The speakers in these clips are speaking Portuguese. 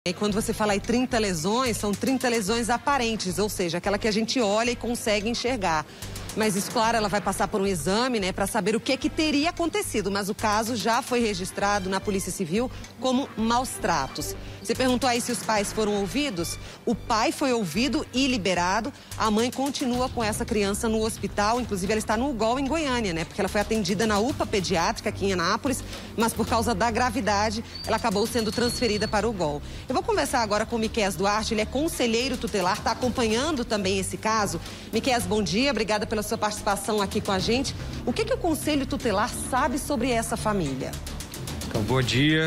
E quando você fala em 30 lesões, são 30 lesões aparentes, ou seja, aquela que a gente olha e consegue enxergar. Mas isso, claro, ela vai passar por um exame, né, para saber o que teria acontecido. Mas o caso já foi registrado na Polícia Civil como maus tratos. Você perguntou aí se os pais foram ouvidos? O pai foi ouvido e liberado. A mãe continua com essa criança no hospital. Inclusive, ela está no UGOL em Goiânia, né? Porque ela foi atendida na UPA pediátrica aqui em Anápolis, mas por causa da gravidade, ela acabou sendo transferida para o UGOL. Eu vou conversar agora com o Miqueias Duarte, ele é conselheiro tutelar, está acompanhando também esse caso. Miqueias, bom dia, obrigada pela sua participação aqui com a gente. O que o Conselho Tutelar sabe sobre essa família? Então, bom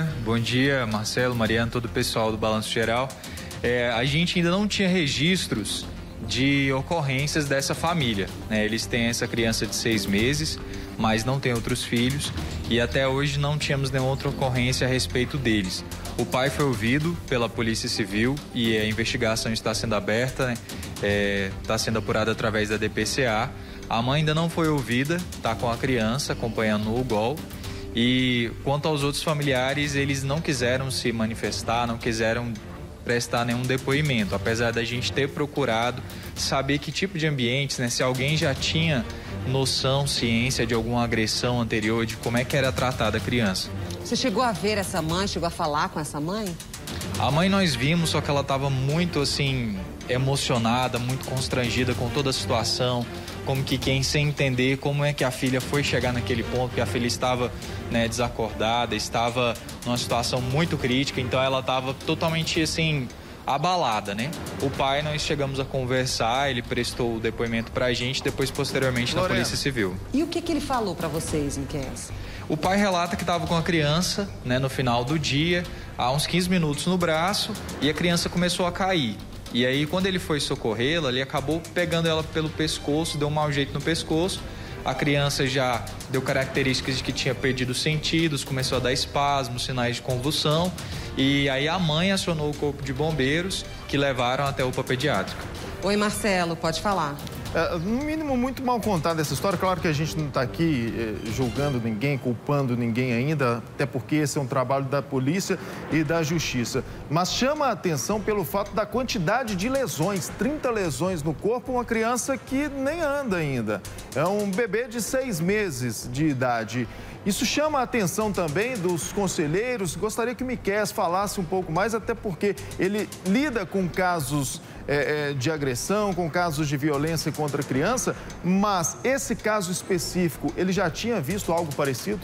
dia Marcelo, Mariana, todo o pessoal do Balanço Geral. A gente ainda não tinha registros de ocorrências dessa família, né? Eles têm essa criança de 6 meses, mas não tem outros filhos e até hoje não tínhamos nenhuma outra ocorrência a respeito deles. O pai foi ouvido pela Polícia Civil e a investigação está sendo aberta, né? Está sendo apurada através da DPCA. A mãe ainda não foi ouvida, está com a criança acompanhando o UGOL. E quanto aos outros familiares, eles não quiseram se manifestar, não quiseram prestar nenhum depoimento, apesar da gente ter procurado saber que tipo de ambientes, né? Se alguém já tinha noção, ciência de alguma agressão anterior, de como é que era tratada a criança. Você chegou a ver essa mãe, chegou a falar com essa mãe? A mãe nós vimos, só que ela estava muito assim, emocionada, muito constrangida com toda a situação, como que quem sem entender como é que a filha foi chegar naquele ponto, porque a filha estava, né, desacordada, estava numa situação muito crítica, então ela estava totalmente assim, abalada, né? O pai, nós chegamos a conversar, ele prestou o depoimento pra gente, depois posteriormente na Polícia Civil. E o que ele falou pra vocês, Miqueias? O pai relata que estava com a criança, né, no final do dia, há uns 15 minutos no braço, e a criança começou a cair. E aí, quando ele foi socorrê-la, ele acabou pegando ela pelo pescoço, deu um mau jeito no pescoço. A criança já deu características de que tinha perdido os sentidos, começou a dar espasmos, sinais de convulsão. E aí a mãe acionou o corpo de bombeiros, que levaram até a UPA pediátrica. Oi, Marcelo, pode falar. No mínimo, muito mal contada essa história. Claro que a gente não está aqui julgando ninguém, culpando ninguém ainda, até porque esse é um trabalho da polícia e da justiça. Mas chama a atenção pelo fato da quantidade de lesões, 30 lesões no corpo, uma criança que nem anda ainda. É um bebê de 6 meses de idade. Isso chama a atenção também dos conselheiros. Gostaria que o Miqueias falasse um pouco mais, até porque ele lida com casos de agressão, com casos de violência contra a criança, mas esse caso específico, ele já tinha visto algo parecido?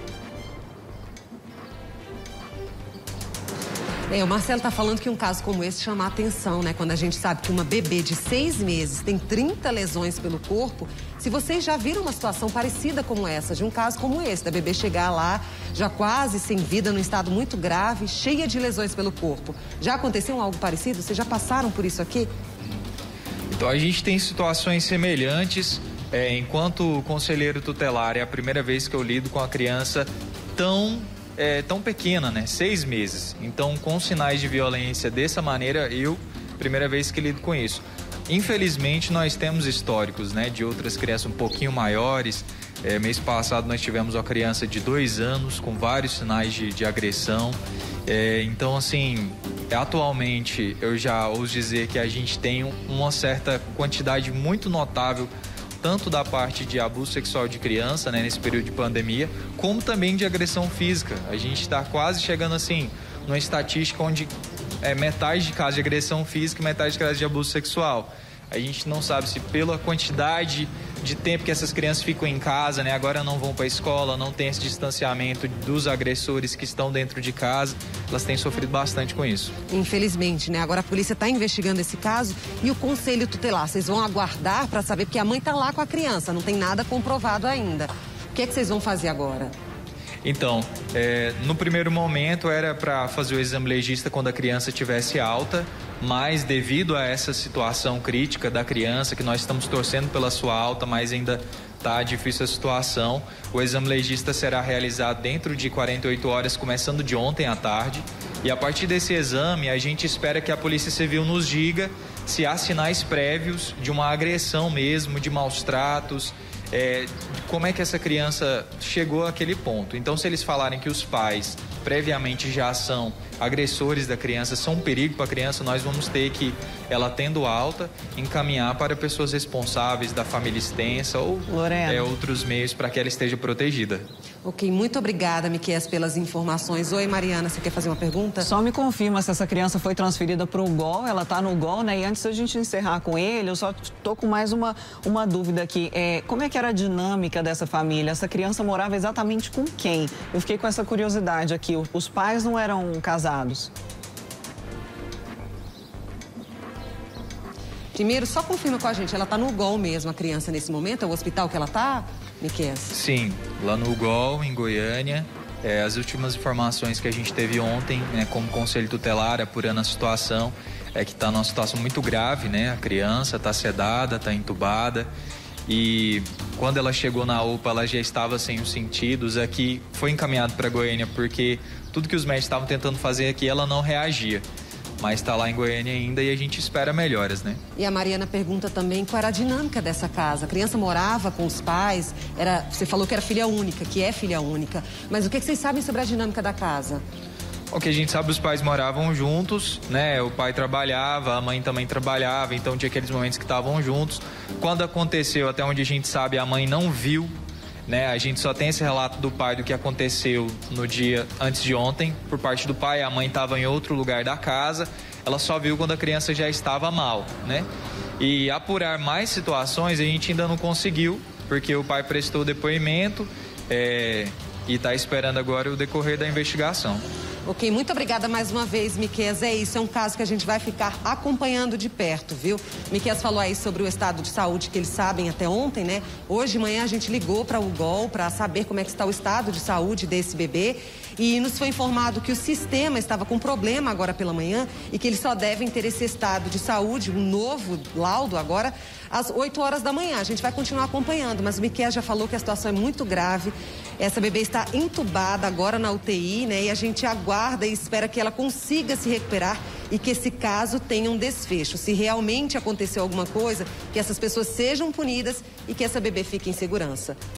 O Marcelo está falando que um caso como esse chama a atenção, né? Quando a gente sabe que uma bebê de 6 meses tem 30 lesões pelo corpo. Se vocês já viram uma situação parecida como essa, de um caso como esse, da bebê chegar lá já quase sem vida, num estado muito grave, cheia de lesões pelo corpo. Já aconteceu algo parecido? Vocês já passaram por isso aqui? Então, a gente tem situações semelhantes. Enquanto conselheiro tutelar, é a primeira vez que eu lido com a criança tão pequena, né? 6 meses. Então, com sinais de violência dessa maneira, primeira vez que lido com isso. Infelizmente, nós temos históricos, né, de outras crianças um pouquinho maiores. Mês passado nós tivemos uma criança de 2 anos com vários sinais de agressão. Então, assim, atualmente eu já ouso dizer que a gente tem uma certa quantidade muito notável, tanto da parte de abuso sexual de criança, né, nesse período de pandemia, como também de agressão física. A gente está quase chegando, assim, numa estatística onde metade de casos de agressão física e metade de casos de abuso sexual. A gente não sabe se pela quantidade de tempo que essas crianças ficam em casa, né, agora não vão para a escola, não tem esse distanciamento dos agressores que estão dentro de casa, elas têm sofrido bastante com isso. Infelizmente, né? Agora a polícia está investigando esse caso e o Conselho Tutelar, vocês vão aguardar para saber, porque a mãe está lá com a criança, não tem nada comprovado ainda. O que é que vocês vão fazer agora? Então, no primeiro momento era para fazer o exame legista quando a criança estivesse alta, mas devido a essa situação crítica da criança, que nós estamos torcendo pela sua alta, mas ainda está difícil a situação, o exame legista será realizado dentro de 48 horas, começando de ontem à tarde. E a partir desse exame, a gente espera que a Polícia Civil nos diga se há sinais prévios de uma agressão mesmo, de maus tratos, como é que essa criança chegou àquele ponto. Então, se eles falarem que os pais previamente já são agressores da criança são um perigo para a criança, nós vamos ter que, ela tendo alta, encaminhar para pessoas responsáveis da família extensa ou outros meios para que ela esteja protegida. Ok, muito obrigada, Miqueias, pelas informações. Oi, Mariana, você quer fazer uma pergunta? Só me confirma se essa criança foi transferida para o GOL, ela está no GOL, né? E antes da gente encerrar com ele, eu só estou com mais uma dúvida aqui. Como é que era a dinâmica dessa família? Essa criança morava exatamente com quem? Eu fiquei com essa curiosidade aqui. Os pais não eram casados? Primeiro, só confirma com a gente, ela está no GOL mesmo, a criança, nesse momento? É o hospital que ela está, Miqueias? Sim, lá no GOL, em Goiânia. As últimas informações que a gente teve ontem, né, como conselho tutelar, apurando a situação, é que está numa situação muito grave, né? A criança está sedada, está entubada. E quando ela chegou na UPA, ela já estava sem os sentidos. Aqui foi encaminhado para Goiânia porque tudo que os médicos estavam tentando fazer aqui, ela não reagia. Mas está lá em Goiânia ainda e a gente espera melhoras, né? E a Mariana pergunta também qual era a dinâmica dessa casa. A criança morava com os pais, você falou que era filha única, que é filha única. Mas o que vocês sabem sobre a dinâmica da casa? O que a gente sabe, os pais moravam juntos, né? O pai trabalhava, a mãe também trabalhava, então tinha aqueles momentos que estavam juntos. Quando aconteceu, até onde a gente sabe, a mãe não viu, né? A gente só tem esse relato do pai do que aconteceu no dia antes de ontem, por parte do pai. A mãe estava em outro lugar da casa, ela só viu quando a criança já estava mal, né? E apurar mais situações a gente ainda não conseguiu, porque o pai prestou depoimento e está esperando agora o decorrer da investigação. Ok, muito obrigada mais uma vez, Miqueias. É isso, é um caso que a gente vai ficar acompanhando de perto, viu? Miqueias falou aí sobre o estado de saúde que eles sabem até ontem, né? Hoje de manhã a gente ligou para o GOL para saber como é que está o estado de saúde desse bebê e nos foi informado que o sistema estava com problema agora pela manhã e que eles só devem ter esse estado de saúde, um novo laudo agora, às 8 horas da manhã. A gente vai continuar acompanhando, mas o Miqueias já falou que a situação é muito grave. Essa bebê está entubada agora na UTI, né? E a gente aguarda e espera que ela consiga se recuperar e que esse caso tenha um desfecho. Se realmente aconteceu alguma coisa, que essas pessoas sejam punidas e que essa bebê fique em segurança.